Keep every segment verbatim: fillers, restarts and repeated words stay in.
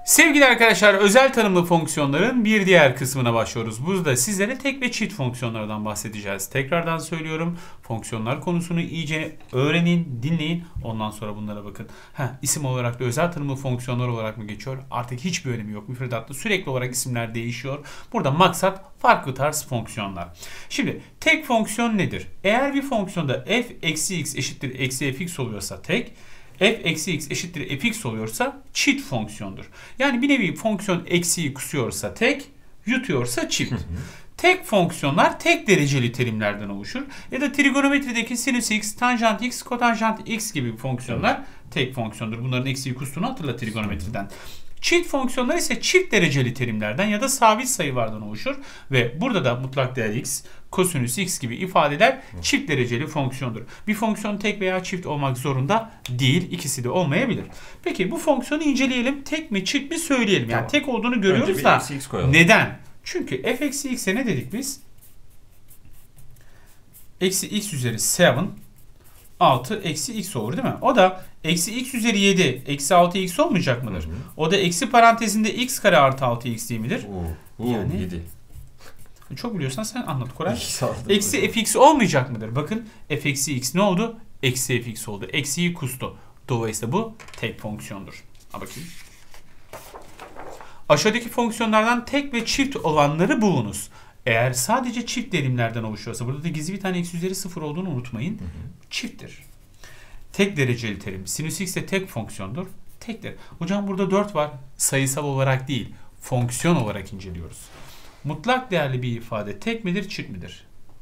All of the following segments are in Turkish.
Sevgili arkadaşlar, özel tanımlı fonksiyonların bir diğer kısmına başlıyoruz. Burada sizlere tek ve çift fonksiyonlardan bahsedeceğiz. Tekrardan söylüyorum, fonksiyonlar konusunu iyice öğrenin, dinleyin. Ondan sonra bunlara bakın. Heh, isim olarak da özel tanımlı fonksiyonlar olarak mı geçiyor? Artık hiçbir önemi yok. Müfredatta sürekli olarak isimler değişiyor. Burada maksat farklı tarz fonksiyonlar. Şimdi tek fonksiyon nedir? Eğer bir fonksiyonda f eksi x eşittir eksi fx oluyorsa tek, f eksi x eşittir fx oluyorsa çift fonksiyondur. Yani bir nevi fonksiyon eksiği kusuyorsa tek, yutuyorsa çift. Hı hı. Tek fonksiyonlar tek dereceli terimlerden oluşur. Ya da trigonometrideki sinüs x, tanjant x, kotanjant x gibi fonksiyonlar evet. tek fonksiyondur. Bunların eksiği kustuğunu hatırla trigonometriden. Hı hı. Çift fonksiyonlar ise çift dereceli terimlerden ya da sabit sayılardan oluşur ve burada da mutlak değer x, kosinüs x gibi ifadeler çift dereceli fonksiyondur. Bir fonksiyon tek veya çift olmak zorunda değil, ikisi de olmayabilir. Peki bu fonksiyonu inceleyelim, tek mi çift mi söyleyelim. Yani tamam. Tek olduğunu görüyoruz da neden? Çünkü f eksi x'e ne dedik biz? Eksi x üzeri yedi altı eksi x olur değil mi? O da eksi x üzeri yedi eksi altı x olmayacak mıdır? Hı hı. O da eksi parantezinde x kare artı altı x değil midir? Oo, oo, yani yedi. Çok biliyorsan sen anlat Koray. Eksi fx olmayacak mıdır? Bakın f eksi x ne oldu? Eksi fx oldu. Eksiyi kustu. Dolayısıyla bu tek fonksiyondur. Ha bakayım. Aşağıdaki fonksiyonlardan tek ve çift olanları bulunuz. Eğer sadece çift terimlerden oluşuyorsa, burada da gizli bir tane x üzeri sıfır olduğunu unutmayın. Hı hı. Çifttir. Tek dereceli terim. Sinüs x de tek fonksiyondur. Tektir. Hocam burada dört var. Sayısal olarak değil, fonksiyon olarak inceliyoruz. Mutlak değerli bir ifade tek midir, çift midir?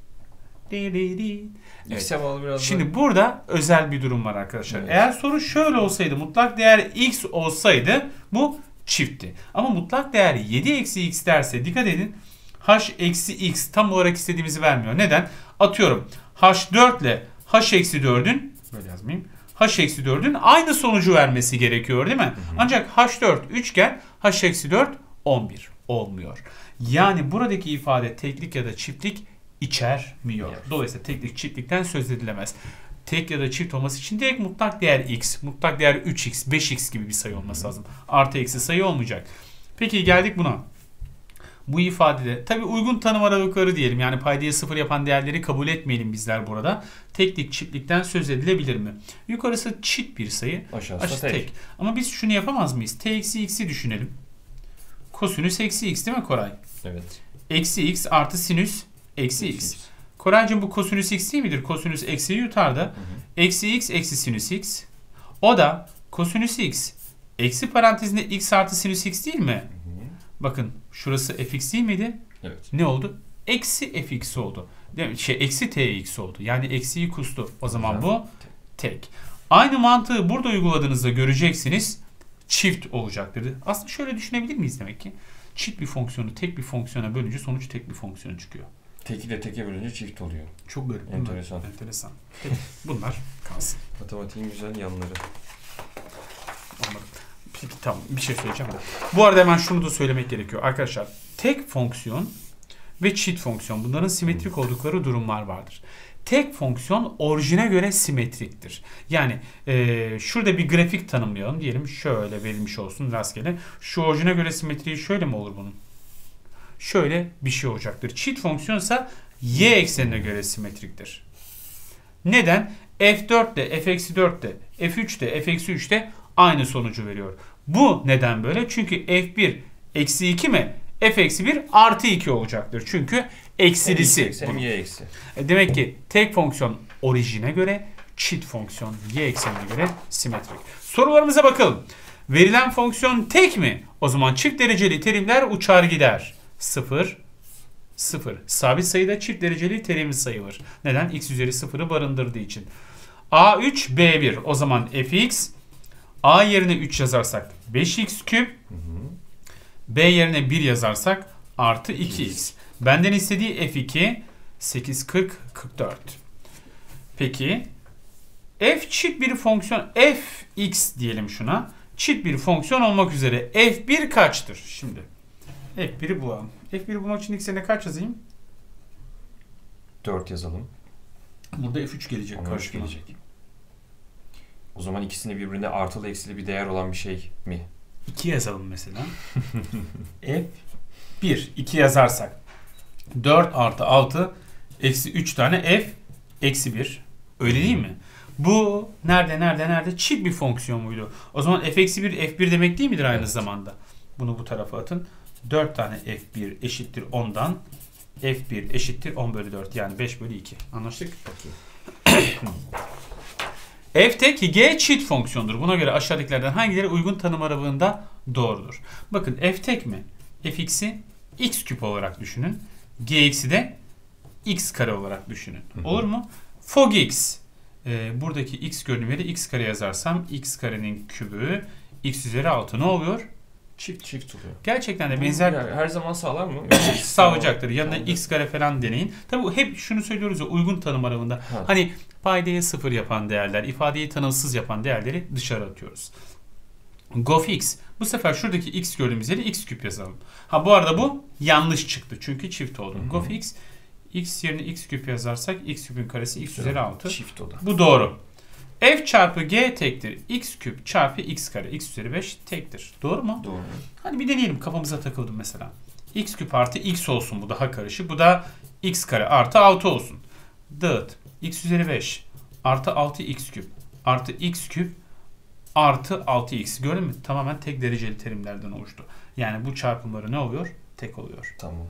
Evet. Şimdi burada özel bir durum var arkadaşlar. Evet. Eğer soru şöyle olsaydı, mutlak değer x olsaydı bu çiftti. Ama mutlak değer yedi eksi x derse dikkat edin. H eksi x tam olarak istediğimizi vermiyor. Neden? Atıyorum h dört ile h eksi dördün böyle yazmayayım. H eksi dördün aynı sonucu vermesi gerekiyor değil mi? Hı hı. Ancak h dört üçgen, h eksi dört on bir olmuyor. Yani buradaki ifade teklik ya da çiftlik içermiyor. Evet. Dolayısıyla teklik çiftlikten söz edilemez. Tek ya da çift olması için direkt mutlak değer x, mutlak değer üç x, beş x gibi bir sayı olması lazım. Artı eksi sayı olmayacak. Peki geldik buna. Bu ifadede tabi uygun tanım aralıkları diyelim. Yani paydayı sıfır yapan değerleri kabul etmeyelim bizler burada. Teklik çiftlikten söz edilebilir mi? Yukarısı çift bir sayı. Aşağısı tek. tek. Ama biz şunu yapamaz mıyız? T eksi x'i düşünelim. Kosinüs eksi x değil mi Koray? Evet. Eksi x artı sinüs eksi x. x. Koraycığım bu kosinüs x değil midir? Kosinüs eksiyi yutar da. Eksi x eksi sinüs x. O da kosinüs x. Eksi parantezinde x artı sinüs x değil mi? Hı hı. Bakın şurası fx değil miydi? Evet. Ne oldu? Eksi fx oldu. Değil mi? Şey, eksi tx oldu. Yani eksiyi kustu. O zaman bu tek. Aynı mantığı burada uyguladığınızda göreceksiniz. Çift olacaktır. Aslında şöyle düşünebilir miyiz demek ki? Çift bir fonksiyonu tek bir fonksiyona bölünce sonuç tek bir fonksiyon çıkıyor. Tek ile teke bölünce çift oluyor. Çok garip. Enteresan. Bunlar. Enteresan. Bunlar kalsın. Matematiğin güzel yanları. Anladım. Peki tamam, bir şey söyleyeceğim de. Bu arada hemen şunu da söylemek gerekiyor. Arkadaşlar tek fonksiyon ve çift fonksiyon, bunların simetrik oldukları durumlar vardır. Tek fonksiyon orijine göre simetriktir. Yani e, şurada bir grafik tanımlayalım. Diyelim şöyle verilmiş olsun rastgele. Şu orijine göre simetriği şöyle mi olur bunun? Şöyle bir şey olacaktır. Çift fonksiyonsa y eksenine göre simetriktir. Neden? f dört de f eksi dört de f üç de f eksi üç de aynı sonucu veriyor. Bu neden böyle? Çünkü f bir eksi iki mi? F eksi bir artı iki olacaktır. Çünkü eksilisi. Hem y eksi. Demek ki tek fonksiyon orijine göre, çift fonksiyon y eksenine göre simetrik. Sorularımıza bakalım. Verilen fonksiyon tek mi? O zaman çift dereceli terimler uçar gider. sıfır, sıfır. Sabit sayıda çift dereceli terim sayılır. Neden? X üzeri sıfırı barındırdığı için. A üç, B bir. O zaman fx, A yerine üç yazarsak beş x küp, hı hı. B yerine bir yazarsak artı iki x. Benden istediği f iki, sekiz, kırk, kırk dört. Peki f çift bir fonksiyon, fx diyelim şuna. Çift bir fonksiyon olmak üzere f bir kaçtır? Şimdi f bir'i bulalım. f bir'i bulmak için x yerine kaç yazayım? dört yazalım. Burada f üç gelecek. Karşı gelecek. O zaman ikisini birbirine artılı eksili bir değer olan bir şey mi iki yazalım mesela. F bir. iki yazarsak. dört artı altı eksi üç tane F eksi bir. Öyle değil mi? Bu nerede nerede nerede? Çift bir fonksiyon muydu? O zaman F eksi bir F bir demek değil midir aynı evet. zamanda? Bunu bu tarafa atın. dört tane F bir eşittir ondan. F bir eşittir on bölü dört. Yani beş bölü iki. Anlaştık? F tek G çift fonksiyondur. Buna göre aşağıdakilerden hangileri uygun tanım aralığında doğrudur? Bakın F tek mi? Fx'i x küp olarak düşünün. Gx'i de x kare olarak düşünün. Olur mu? Fog x. Ee, buradaki x görünümleri x kare yazarsam x karenin kübü x üzeri altı ne oluyor? Çift çift oluyor. Gerçekten de benzer. Yani her zaman sağlar mı? Sağlayacaktır. Yanına x kare falan deneyin. Tabii hep şunu söylüyoruz ya uygun tanım aralığında. Ha. Hani paydayı sıfır yapan değerler, ifadeyi tanımsız yapan değerleri dışarı atıyoruz. Gofx. Bu sefer şuradaki x gördüğümüz yere x küp yazalım. Ha bu arada bu yanlış çıktı. Çünkü çift oldu. Gofx x yerine x küp yazarsak x küpün karesi x üzeri altı. Çift o da. Bu doğru. F çarpı G tektir. X küp çarpı x kare. X üzeri beş tektir. Doğru mu? Doğru. Hadi bir deneyelim. Kafamıza takıldım mesela. X küp artı x olsun. Bu daha karışık. Bu da x kare artı altı olsun. Dağıt. X üzeri beş artı altı x küp artı x küp artı altı x. Gördün mü? Tamamen tek dereceli terimlerden oluştu. Yani bu çarpımları ne oluyor? Tek oluyor. Tamam.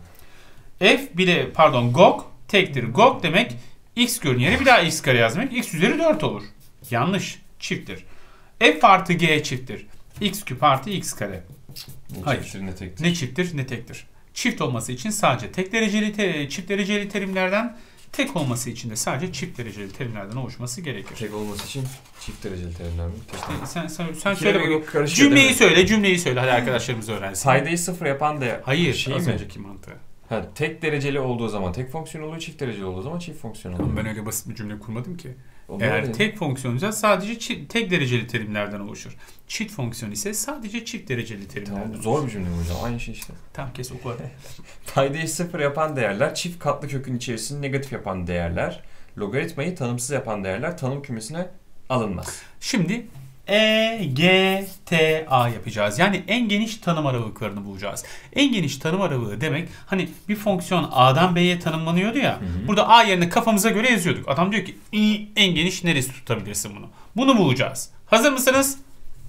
F bir de pardon gog tektir. Gog demek x görünün yere bir daha x kare yazmak. X üzeri dört olur. Yanlış. Çifttir. F artı G çifttir. X küp artı x kare. Ne Hayır. çifttir ne tektir. Ne çifttir ne tektir. Çift olması için sadece tek dereceli te çift dereceli terimlerden, tek olması için de sadece çift dereceli terimlerden oluşması gerekir. Tek olması için çift dereceli terimler mi? İşte sen sen, sen söyle bakayım. Karışıyor, cümleyi söyle, cümleyi söyle. Hadi arkadaşlarımız öğrensin. Paydayı sıfır yapan değer. Hayır, şey az mi? önceki mantığı. Ha, tek dereceli olduğu zaman tek fonksiyon oluyor, çift dereceli olduğu zaman çift fonksiyon oluyor. Ama ben öyle basit bir cümle kurmadım ki. O Eğer öyle. tek fonksiyonca sadece çift, tek dereceli terimlerden oluşur. Çift fonksiyon ise sadece çift dereceli terimlerden Tamam, oluşur. zor bir cümle hocam. Aynı şey işte. Tamam kes oku hadi. Paydayı sıfır yapan değerler, çift katlı kökün içerisini negatif yapan değerler, logaritmayı tanımsız yapan değerler tanım kümesine alınmaz. Şimdi E, G, T, A yapacağız. Yani en geniş tanım aralıklarını bulacağız. En geniş tanım aralığı demek hani bir fonksiyon A'dan B'ye tanımlanıyordu ya. Hı hı. Burada A yerine kafamıza göre yazıyorduk. Adam diyor ki en geniş neresi tutabilirsin bunu? Bunu bulacağız. Hazır mısınız?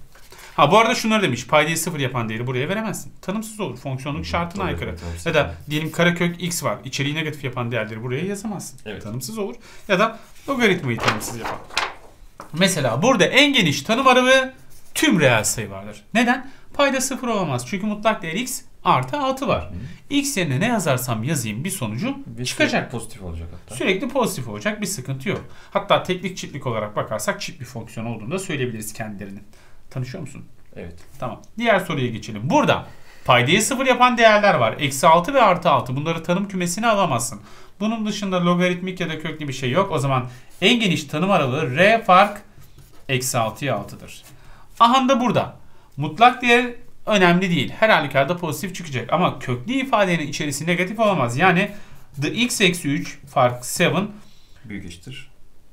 Ha bu arada şunları demiş. Paydayı sıfır yapan değeri buraya veremezsin. Tanımsız olur. Fonksiyonluk şartına Tabii, aykırı. tabii, Ya da diyelim karekök x var. İçeriği negatif yapan değerleri buraya yazamazsın. Evet. Tanımsız olur. Ya da logaritmayı tanımsız yapar. Mesela burada en geniş tanım aralığı tüm reel sayı vardır. Neden? Payda sıfır olamaz. Çünkü mutlak değer x artı altı var. Hı. X yerine ne yazarsam yazayım bir sonucu bir çıkacak. Pozitif olacak hatta. Sürekli pozitif olacak. Bir sıkıntı yok. Hatta teklik çiftlik olarak bakarsak çift bir fonksiyon olduğunu da söyleyebiliriz kendilerinin. Tanışıyor musun? Evet. Tamam. Diğer soruya geçelim. Burada paydayı sıfır yapan değerler var. Eksi altı ve artı altı. Bunları tanım kümesine alamazsın. Bunun dışında logaritmik ya da köklü bir şey yok. O zaman en geniş tanım aralığı R fark eksi altıya altıdır. Aha da burada. Mutlak değer önemli değil. Her halükarda pozitif çıkacak. Ama köklü ifadenin içerisi negatif olamaz. Yani the x eksi üç fark yedi büyük eşittir.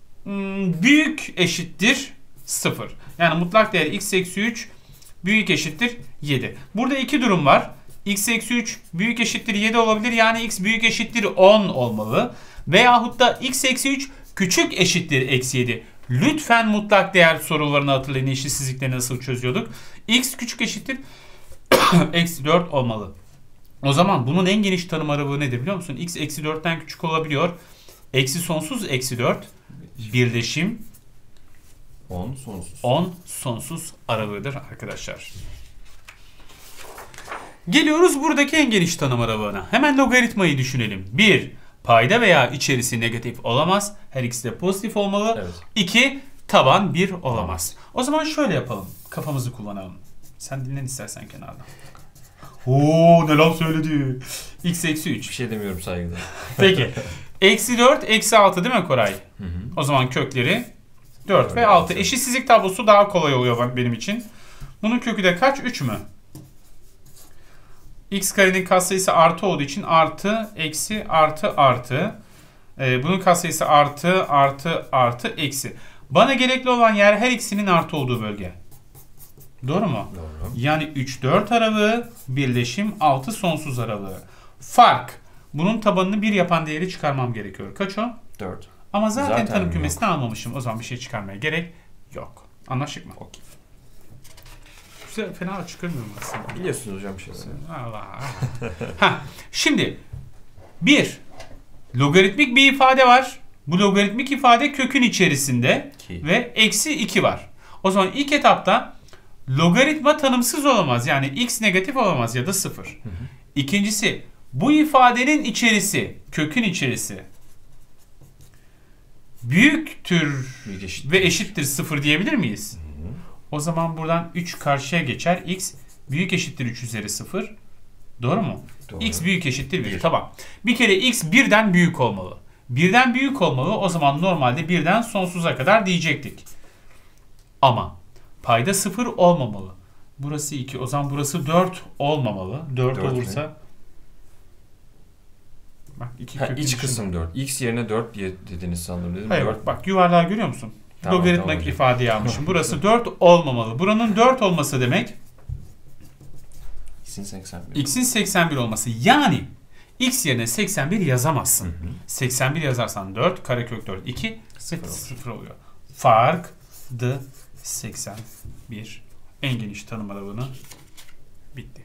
Büyük eşittir sıfır. Yani mutlak değer x eksi üç büyük eşittir yedi. Burada iki durum var. X eksi üç büyük eşittir yedi olabilir. Yani x büyük eşittir on olmalı. Veyahut da x eksi üç küçük eşittir eksi yedi. Lütfen mutlak değer sorularını hatırlayın. Eşitsizlikleri nasıl çözüyorduk? X küçük eşittir eksi dört olmalı. O zaman bunun en geniş tanım aralığı nedir biliyor musun? X eksi dörtten küçük olabiliyor. Eksi sonsuz eksi dört birleşim on sonsuz. on sonsuz aralığıdır arkadaşlar. Geliyoruz buradaki en geniş tanım aralığına. Hemen logaritmayı düşünelim. bir. Payda veya içerisi negatif olamaz. Her ikisi de pozitif olmalı. Evet. iki. Taban bir olamaz. O zaman şöyle yapalım. Kafamızı kullanalım. Sen dinlen istersen kenarda. Oo ne laf söyledi. X eksi üç. Bir şey demiyorum saygıda. Peki. Eksi dört, eksi altı değil mi Koray? Hı hı. O zaman kökleri dört Öyle ve altı. Olsun. Eşitsizlik tablosu daha kolay oluyor benim için. Bunun kökü de kaç? üç mü? X karenin katsayısı artı olduğu için artı, eksi, artı, artı. Ee, bunun katsayısı artı, artı, artı, eksi. Bana gerekli olan yer her ikisinin artı olduğu bölge. Doğru mu? Doğru. Yani üç dört aralığı birleşim altı sonsuz aralığı. Fark. Bunun tabanını bir yapan değeri çıkarmam gerekiyor. Kaç o? dört. Ama zaten, Zaten tanım yok. kümesini almamışım. O zaman bir şey çıkarmaya gerek yok. Anlaştık mı? Okey. Güzel, fena çıkarmıyorum aslında. Biliyorsunuz hocam şeyleri. Allah. Ha, şimdi bir logaritmik bir ifade var. Bu logaritmik ifade kökün içerisinde İki. ve eksi iki var. O zaman ilk etapta logaritma tanımsız olamaz. Yani x negatif olamaz ya da sıfır. Hı hı. İkincisi bu ifadenin içerisi, kökün içerisi büyüktür Büyük eşittir. ve eşittir sıfır diyebilir miyiz? Hı hı. O zaman buradan üç karşıya geçer. X büyük eşittir üç üzeri sıfır. Doğru mu? Doğru. X büyük eşittir bir. Bir. Tamam. Bir kere x birden büyük olmalı. Birden büyük olmalı. O zaman normalde birden sonsuza kadar diyecektik. Ama payda sıfır olmamalı. Burası iki. O zaman burası dört olmamalı. dört, dört olursa mi? bak iki Ha, kökün iç içinde. kısım dört. X yerine dört diye dediniz sandım dedim. Hayır dört. bak, bak yuvarlağı görüyor musun? Tamam, Logaritmik tamam hocam. ifadeyi almışım. Burası dört olmamalı. Buranın dört olması demek X'in seksen bir. x'in seksen bir olması. Yani x yerine seksen bir yazamazsın. Hı hı. seksen bir yazarsan dört, karekök dört, iki, Sıfır sıfır oluyor. Fark d seksen bir. En geniş tanım aralığını bitti.